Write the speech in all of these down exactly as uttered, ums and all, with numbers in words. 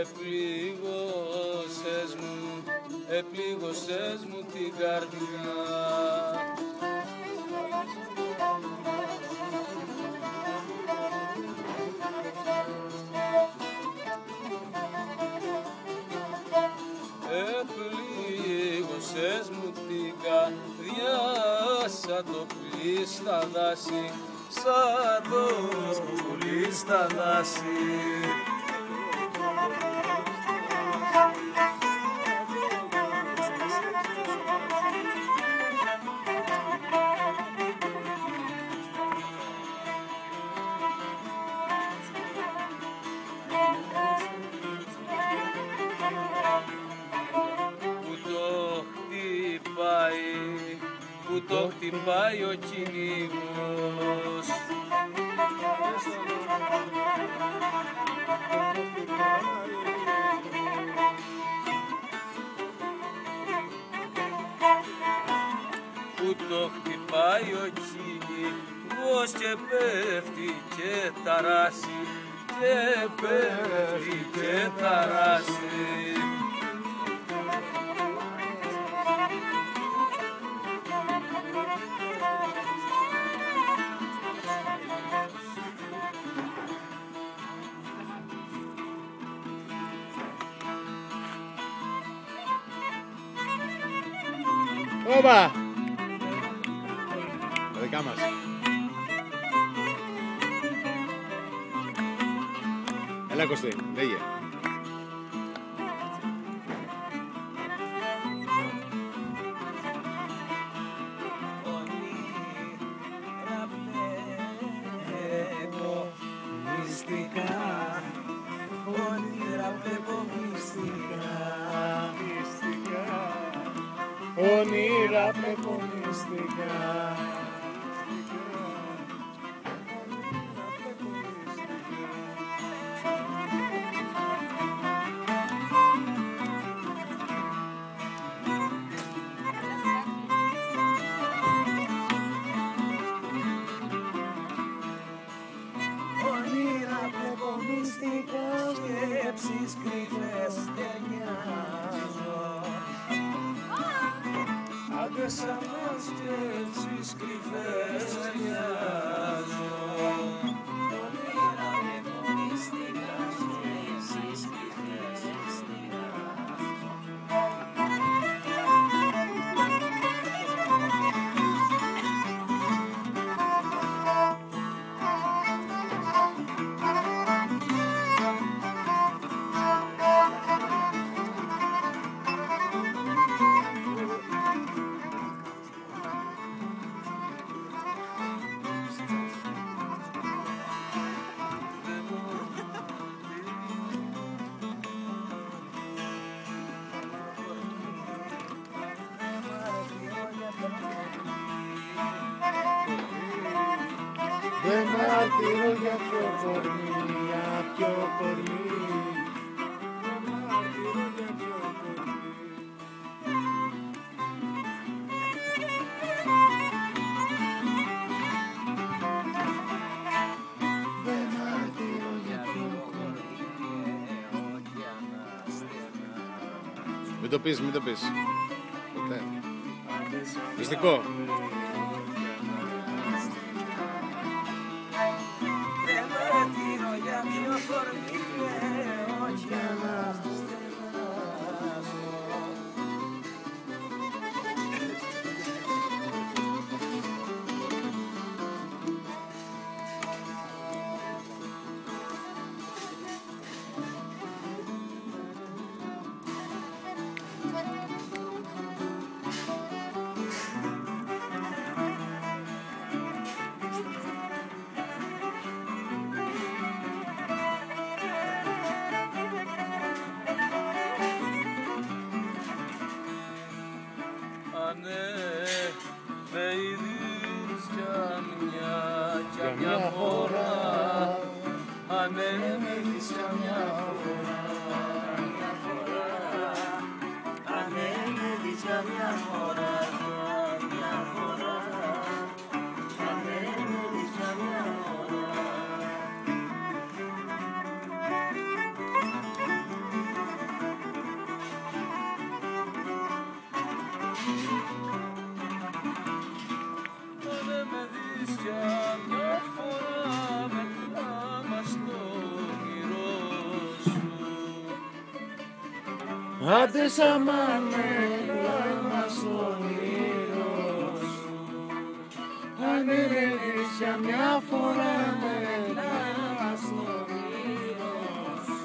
Επλήγωσες μου, επλήγωσες μου την καρδιά. Επλήγωσες μου την καρδιά σαν το πουλί στα δάση, σαν το πουλί στα δάση. Που το χτυπάει ο κυνήγος. Που το χτυπάει ο κυνήγος και πέφτει και ταράσει, και πέφτει και ταράσει. Όπα! Τα δικά μας. Έλα Κωστή, λέγε. Όνειρα βλέπω μυστικά, όνειρα βλέπω μυστικά. Όνειρα βλέπω μυστικά. Όνειρα βλέπω μυστικά, σκέψεις κρυφές δεν νοιάζω. Άντε σαν μας σκέψεις κρυφές δεν νοιάζω. Όνειρα βλέπω μυστικά, σκέψεις κρυφές δεν Δεν μαρτύρω για πιο κορμί, για πιο κορμί. Δεν μαρτύρω για πιο κορμί. Δεν μαρτύρω για πιο κορμί. Μην το πεις, μην το πεις. Ποτέ. Μυστικό. για μια φορά με κλάμα στο όνειρό σου. Άντε σαμά με κλάμα στο όνειρό σου. Αν έρθεις για μια φορά με κλάμα στο όνειρό σου.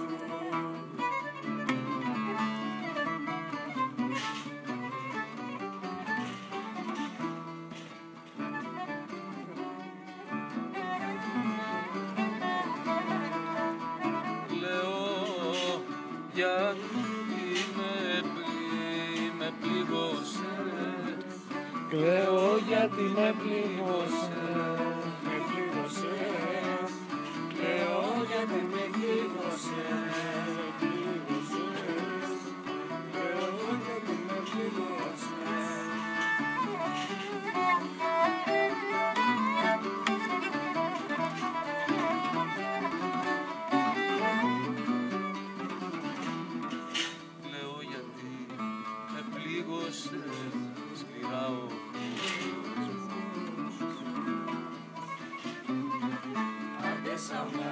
Γιατί με, πλή, με πλήγωσε. Κλαίω γιατί με πλήγωσε. Με πλήγωσε. Κλαίω γιατί με πλήγωσε. Με πλήγωσε. Κλαίω γιατί με πλήγωσε. Πλήγωσε σκληρά ο κόσμος. Άντε σαμά